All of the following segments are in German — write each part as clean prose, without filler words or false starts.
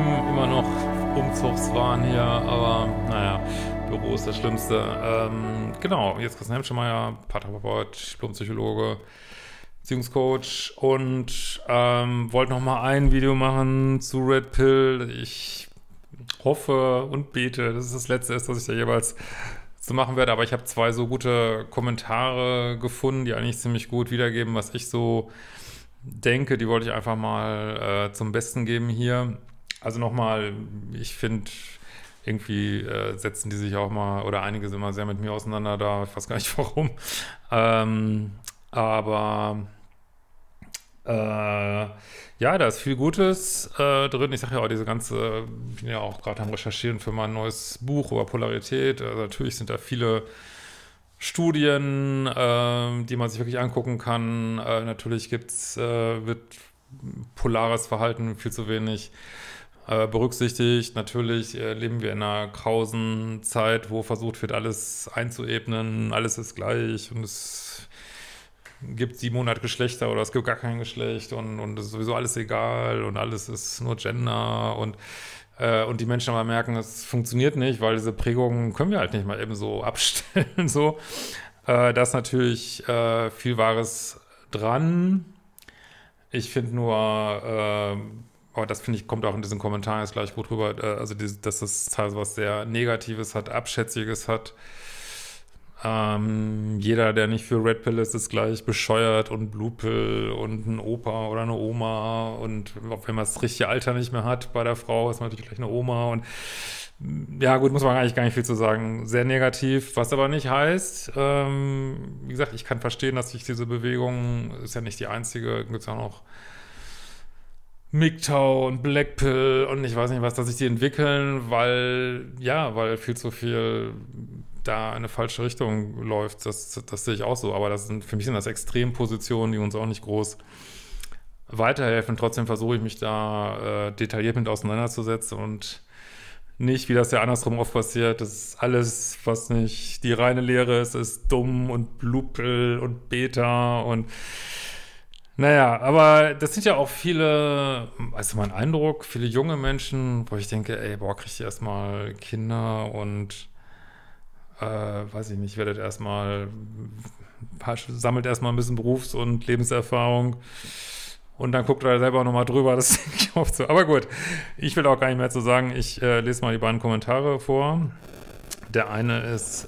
immer noch Umzugswahn hier, aber naja, Büro ist das Schlimmste. Genau, jetzt Christian Hemschemeyer, Paartherapeut, Diplompsychologe, Beziehungscoach und wollte nochmal ein Video machen zu Red Pill. Ich hoffe und bete, dass es das letzte ist, was ich da jeweils zu machen werde, aber ich habe zwei so gute Kommentare gefunden, die eigentlich ziemlich gut wiedergeben, was ich so denke. Die wollte ich einfach mal zum Besten geben hier. Also nochmal, ich finde, irgendwie setzen die sich auch mal, oder einige sind mal sehr mit mir auseinander da, ich weiß gar nicht warum. Aber ja, da ist viel Gutes drin. Ich sage ja auch, ich bin ja auch gerade am Recherchieren für mein neues Buch über Polarität. Also natürlich sind da viele Studien, die man sich wirklich angucken kann. Natürlich wird polares Verhalten viel zu wenig berücksichtigt. Natürlich leben wir in einer grausen Zeit, wo versucht wird, alles einzuebnen, alles ist gleich und es gibt 700 Geschlechter oder es gibt gar kein Geschlecht und es ist sowieso alles egal und alles ist nur Gender und die Menschen aber merken, es funktioniert nicht, weil diese Prägungen können wir halt nicht mal eben so abstellen. So. Da ist natürlich viel Wahres dran. Ich finde nur, aber das finde ich, kommt auch in diesen Kommentaren jetzt gleich gut rüber, dass das teilweise was sehr Negatives hat, Abschätziges hat. Jeder, der nicht für Red Pill ist gleich bescheuert und Blue Pill und ein Opa oder eine Oma und auch wenn man das richtige Alter nicht mehr hat bei der Frau, ist man natürlich gleich eine Oma und ja gut, muss man eigentlich gar nicht viel zu sagen. Sehr negativ, was aber nicht heißt, wie gesagt, ich kann verstehen, dass sich diese Bewegung, ist ja nicht die einzige, gibt es ja noch MGTOW und Blackpill und ich weiß nicht was, dass sich die entwickeln, weil viel zu viel da in eine falsche Richtung läuft, das sehe ich auch so, aber für mich sind das Extrempositionen, die uns auch nicht groß weiterhelfen. Trotzdem versuche ich mich da detailliert mit auseinanderzusetzen und nicht, wie das ja andersrum oft passiert, dass alles, was nicht die reine Lehre ist dumm und Blue Pill und Beta und naja, aber das sind ja auch viele, also mein Eindruck, viele junge Menschen, wo ich denke, ey, boah, kriegt ihr erstmal Kinder und weiß ich nicht, sammelt erstmal ein bisschen Berufs- und Lebenserfahrung und dann guckt er selber nochmal drüber, das denke ich oft so. Aber gut, ich will auch gar nicht mehr zu sagen, ich lese mal die beiden Kommentare vor. Der eine ist,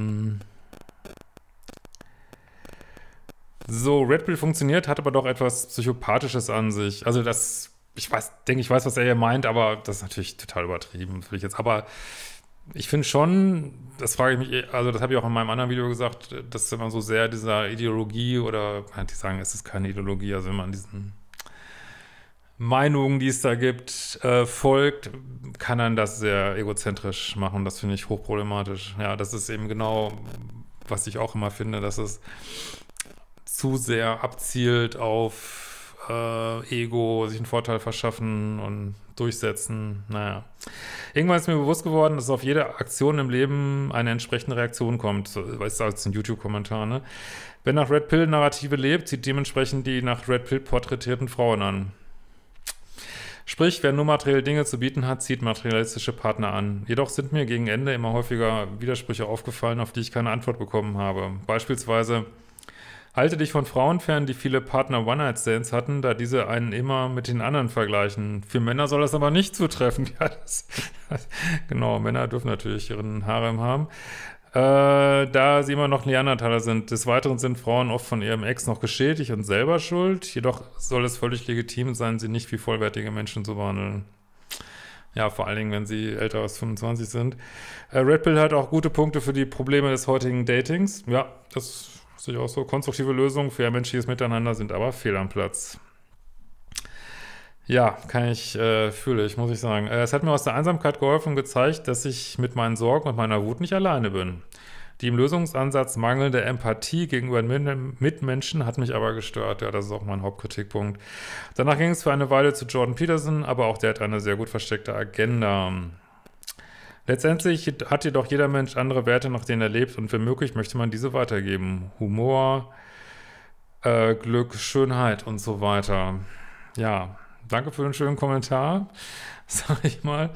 so, Red Pill funktioniert, hat aber doch etwas Psychopathisches an sich. Also ich weiß, was er hier meint, aber das ist natürlich total übertrieben, will ich jetzt, aber ich finde schon, das frage ich mich, also das habe ich auch in meinem anderen Video gesagt, dass wenn man so sehr dieser Ideologie oder, die sagen, es ist keine Ideologie, also wenn man diesen Meinungen, die es da gibt, folgt, kann dann das sehr egozentrisch machen. Das finde ich hochproblematisch. Ja, das ist eben genau, was ich auch immer finde, dass es zu sehr abzielt auf Ego, sich einen Vorteil verschaffen und durchsetzen, naja. Irgendwann ist mir bewusst geworden, dass auf jede Aktion im Leben eine entsprechende Reaktion kommt. So, weißt du, das ist ein YouTube-Kommentar, ne? Wer nach Red Pill-Narrative lebt, zieht dementsprechend die nach Red Pill porträtierten Frauen an. Sprich, wer nur materielle Dinge zu bieten hat, zieht materialistische Partner an. Jedoch sind mir gegen Ende immer häufiger Widersprüche aufgefallen, auf die ich keine Antwort bekommen habe. Beispielsweise: Halte dich von Frauen fern, die viele Partner One-Night-Stands hatten, da diese einen immer mit den anderen vergleichen. Für Männer soll das aber nicht zutreffen. Ja, genau, Männer dürfen natürlich ihren Harem haben. Da sie immer noch Neandertaler sind. Des Weiteren sind Frauen oft von ihrem Ex noch geschädigt und selber schuld. Jedoch soll es völlig legitim sein, sie nicht wie vollwertige Menschen zu behandeln. Ja, vor allen Dingen, wenn sie älter als 25 sind. Red Pill hat auch gute Punkte für die Probleme des heutigen Datings. Ja, das sehe ich auch so. Konstruktive Lösungen für ein menschliches Miteinander sind aber fehl am Platz. Ja, fühle ich, muss ich sagen. Es hat mir aus der Einsamkeit geholfen und gezeigt, dass ich mit meinen Sorgen und meiner Wut nicht alleine bin. Die im Lösungsansatz mangelnde Empathie gegenüber den Mitmenschen hat mich aber gestört. Ja, das ist auch mein Hauptkritikpunkt. Danach ging es für eine Weile zu Jordan Peterson, aber auch der hat eine sehr gut versteckte Agenda. Letztendlich hat jedoch jeder Mensch andere Werte, nach denen er lebt und wenn möglich möchte man diese weitergeben. Humor, Glück, Schönheit und so weiter. Ja, danke für den schönen Kommentar. sag ich mal.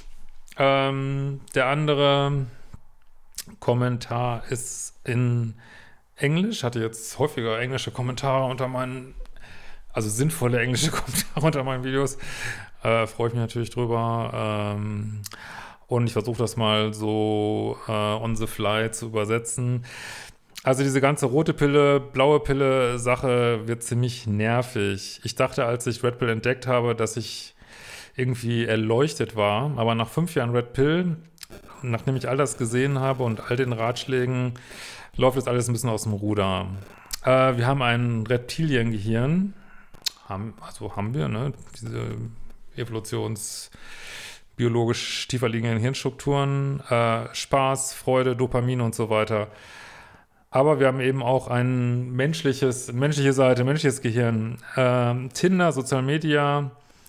Der andere Kommentar ist in Englisch. Hatte jetzt häufiger englische Kommentare unter meinen, also sinnvolle englische Kommentare unter meinen Videos. Freue ich mich natürlich drüber. Und ich versuche das mal so on the fly zu übersetzen. Also diese ganze rote Pille, blaue Pille Sache wird ziemlich nervig. Ich dachte, als ich Red Pill entdeckt habe, dass ich irgendwie erleuchtet war. Aber nach 5 Jahren Red Pill, nachdem ich all das gesehen habe und all den Ratschlägen, läuft jetzt alles ein bisschen aus dem Ruder. Wir haben ein Reptiliengehirn. Haben wir, ne? Diese evolutionsbiologisch tiefer liegenden Hirnstrukturen, Spaß, Freude, Dopamin und so weiter. Aber wir haben eben auch ein menschliche Seite, menschliches Gehirn. Tinder, Social Media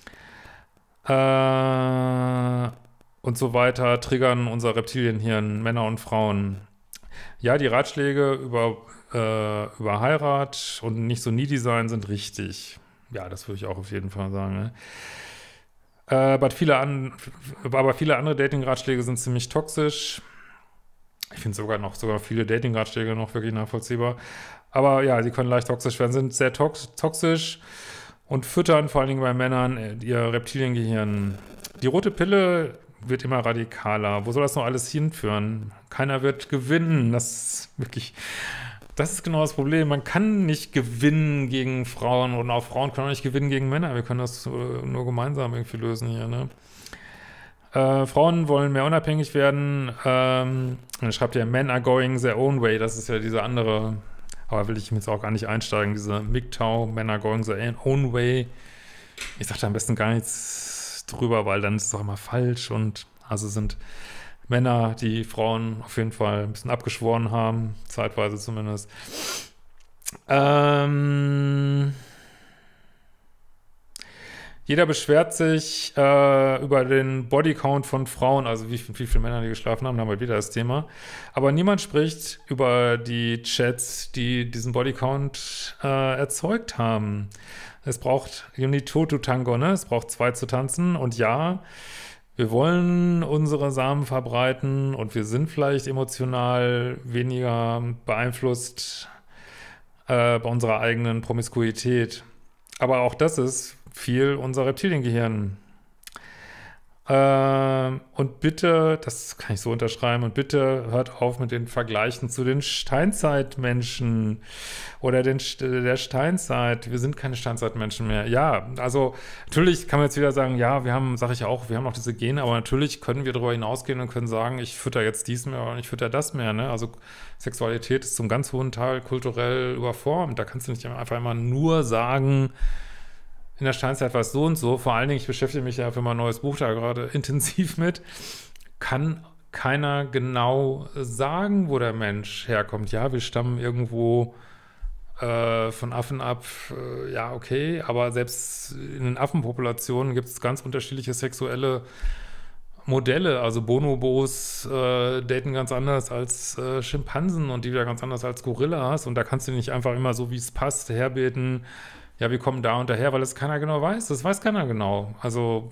und so weiter triggern unser Reptilienhirn, Männer und Frauen. Ja, die Ratschläge über Heirat und nicht so needy sein sind richtig. Ja, das würde ich auch auf jeden Fall sagen. Ne? Aber viele andere Dating-Ratschläge sind ziemlich toxisch. Ich finde sogar viele Dating-Ratschläge noch wirklich nachvollziehbar. Aber ja, sie können leicht toxisch werden, sind sehr toxisch und füttern vor allen Dingen bei Männern ihr Reptiliengehirn. Die rote Pille wird immer radikaler. Wo soll das noch alles hinführen? Keiner wird gewinnen. Das ist genau das Problem. Man kann nicht gewinnen gegen Frauen und auch Frauen können auch nicht gewinnen gegen Männer. Wir können das nur gemeinsam irgendwie lösen hier, ne? Frauen wollen mehr unabhängig werden. Dann schreibt ja, Men are going their own way. Das ist ja diese andere, aber will ich jetzt auch gar nicht einsteigen, diese MGTOW, Men are going their own way. Ich sage da am besten gar nichts drüber, weil dann ist es auch immer falsch. Und also sind Männer, die Frauen auf jeden Fall ein bisschen abgeschworen haben, zeitweise zumindest. Jeder beschwert sich über den Bodycount von Frauen, also wie viele Männer die geschlafen haben, da haben wir wieder das Thema. Aber niemand spricht über die Chats, die diesen Bodycount erzeugt haben. Es braucht, you need two to tango, ne? Es braucht 2 zu tanzen. Und ja, wir wollen unsere Samen verbreiten und wir sind vielleicht emotional weniger beeinflusst bei unserer eigenen Promiskuität. Aber auch das ist viel unser Reptiliengehirn. Und bitte, das kann ich so unterschreiben, und bitte hört auf mit den Vergleichen zu den Steinzeitmenschen oder der Steinzeit. Wir sind keine Steinzeitmenschen mehr. Ja, also natürlich kann man jetzt wieder sagen, ja, wir haben noch diese Gene, aber natürlich können wir darüber hinausgehen und können sagen, ich fütter jetzt dies mehr und ich fütter das mehr. Ne? Also Sexualität ist zum ganz hohen Teil kulturell überformt. Da kannst du nicht einfach immer nur sagen, in der Steinzeit war es so und so. Vor allen Dingen, ich beschäftige mich ja für mein neues Buch da gerade intensiv mit, kann keiner genau sagen, wo der Mensch herkommt. Ja, wir stammen irgendwo von Affen ab, ja, okay, aber selbst in den Affenpopulationen gibt es ganz unterschiedliche sexuelle Modelle. Also Bonobos daten ganz anders als Schimpansen und die wieder ganz anders als Gorillas. Und da kannst du nicht einfach immer so, wie es passt, herbeten. Ja, wir kommen da und daher, weil es keiner genau weiß. Das weiß keiner genau. Also,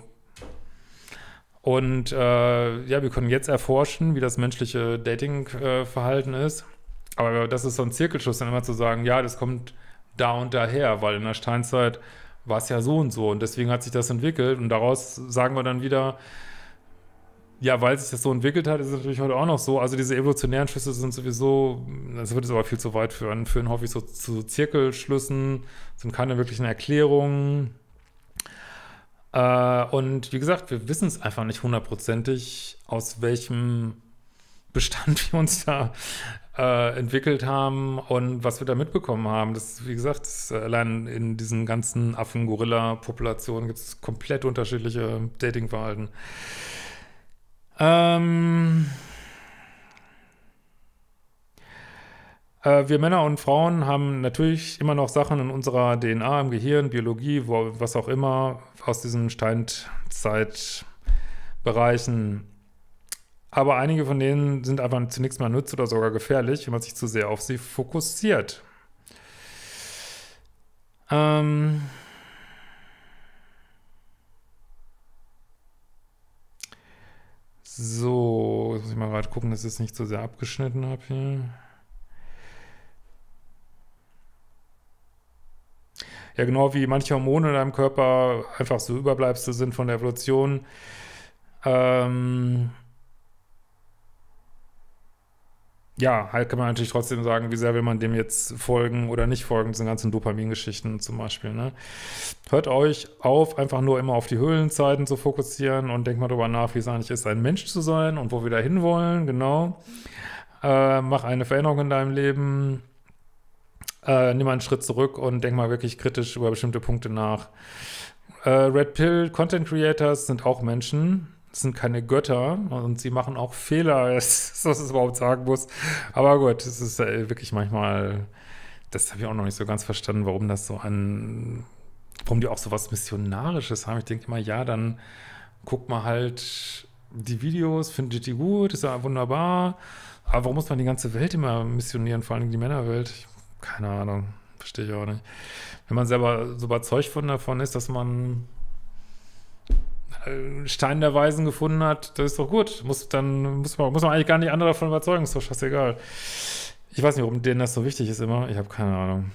und ja, wir können jetzt erforschen, wie das menschliche Dating-Verhalten ist. Aber das ist so ein Zirkelschluss, dann immer zu sagen, ja, das kommt da und daher, weil in der Steinzeit war es ja so und deswegen hat sich das entwickelt. Und daraus sagen wir dann wieder, ja, weil sich das so entwickelt hat, ist es natürlich heute auch noch so. Also diese evolutionären Schlüsse sind sowieso, das würde es aber viel zu weit führen häufig so zu Zirkelschlüssen, sind keine wirklichen Erklärungen. Und wie gesagt, wir wissen es einfach nicht hundertprozentig, aus welchem Bestand wir uns da entwickelt haben und was wir da mitbekommen haben. Das, wie gesagt, allein in diesen ganzen Affen-Gorilla-Populationen gibt es komplett unterschiedliche Datingverhalten. Wir Männer und Frauen haben natürlich immer noch Sachen in unserer DNA, im Gehirn, Biologie, was auch immer, aus diesen Steinzeitbereichen. Aber einige von denen sind einfach zunächst mal nützlich oder sogar gefährlich, wenn man sich zu sehr auf sie fokussiert. So, jetzt muss ich mal gerade gucken, dass ich es nicht so sehr abgeschnitten habe hier. Ja, genau wie manche Hormone in deinem Körper einfach so Überbleibsel sind von der Evolution. Ähm, ja, halt kann man natürlich trotzdem sagen, wie sehr will man dem jetzt folgen oder nicht folgen, diesen ganzen Dopamingeschichten zum Beispiel, ne? Hört euch auf, einfach nur immer auf die Höhlenzeiten zu fokussieren und denkt mal darüber nach, wie es eigentlich ist, ein Mensch zu sein und wo wir da hinwollen, genau. Mach eine Veränderung in deinem Leben, nimm einen Schritt zurück und denk mal wirklich kritisch über bestimmte Punkte nach. Red Pill Content Creators sind auch Menschen, sind keine Götter und sie machen auch Fehler, was es überhaupt sagen muss. Aber gut, es ist wirklich manchmal, das habe ich auch noch nicht so ganz verstanden, warum warum die auch so was Missionarisches haben. Ich denke immer, ja, dann guckt mal halt die Videos, findet die gut, ist ja wunderbar. Aber warum muss man die ganze Welt immer missionieren, vor allem die Männerwelt? Keine Ahnung, verstehe ich auch nicht. Wenn man selber so überzeugt davon ist, dass man Stein der Weisen gefunden hat, das ist doch gut. Muss man eigentlich gar nicht andere davon überzeugen, ist doch scheißegal. Ich weiß nicht, warum denen das so wichtig ist immer. Ich habe keine Ahnung.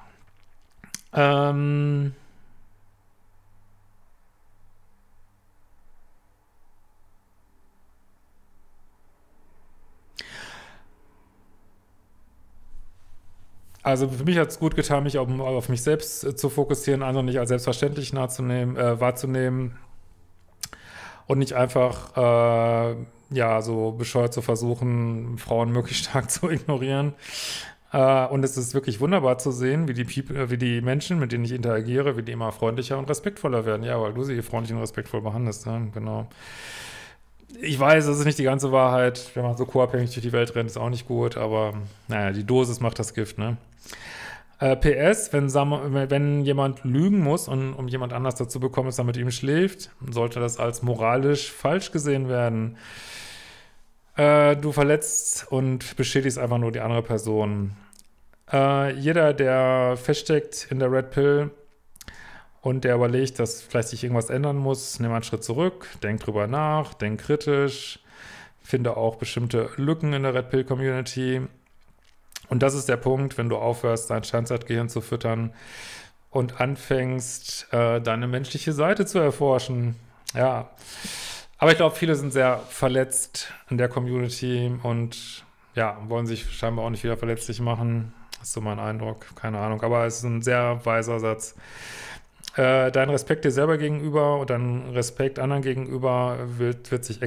Also für mich hat es gut getan, mich auf mich selbst zu fokussieren, andere nicht als selbstverständlich wahrzunehmen und nicht einfach, ja, so bescheuert zu versuchen, Frauen möglichst stark zu ignorieren. Und es ist wirklich wunderbar zu sehen, wie die Menschen, mit denen ich interagiere, wie die immer freundlicher und respektvoller werden. Ja, weil du sie freundlich und respektvoll behandelst, ne? Genau. Ich weiß, das ist nicht die ganze Wahrheit. Wenn man so co-abhängig durch die Welt rennt, ist auch nicht gut, aber naja, die Dosis macht das Gift, ne? PS, wenn jemand lügen muss, um jemand anders dazu bekommen, dass er mit ihm schläft, sollte das als moralisch falsch gesehen werden. Du verletzt und beschädigst einfach nur die andere Person. Jeder, der feststeckt in der Red Pill und der überlegt, dass vielleicht sich irgendwas ändern muss, nimm einen Schritt zurück, denk drüber nach, denk kritisch, finde auch bestimmte Lücken in der Red Pill Community. Und das ist der Punkt, wenn du aufhörst, dein Steinzeitgehirn zu füttern und anfängst, deine menschliche Seite zu erforschen. Ja, aber ich glaube, viele sind sehr verletzt in der Community und ja, wollen sich scheinbar auch nicht wieder verletzlich machen. Das ist so mein Eindruck, keine Ahnung. Aber es ist ein sehr weiser Satz. Dein Respekt dir selber gegenüber und dein Respekt anderen gegenüber wird sich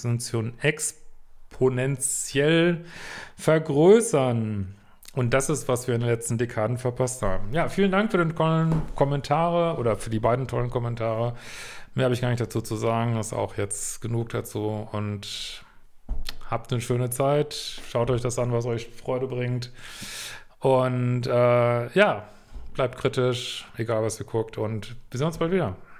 exponentiell vergrößern. Und das ist, was wir in den letzten Dekaden verpasst haben. Ja, vielen Dank für den tollen Kommentare oder für die beiden tollen Kommentare. Mehr habe ich gar nicht dazu zu sagen. Das ist auch jetzt genug dazu. Und habt eine schöne Zeit. Schaut euch das an, was euch Freude bringt. Und ja, bleibt kritisch, egal was ihr guckt. Und wir sehen uns bald wieder.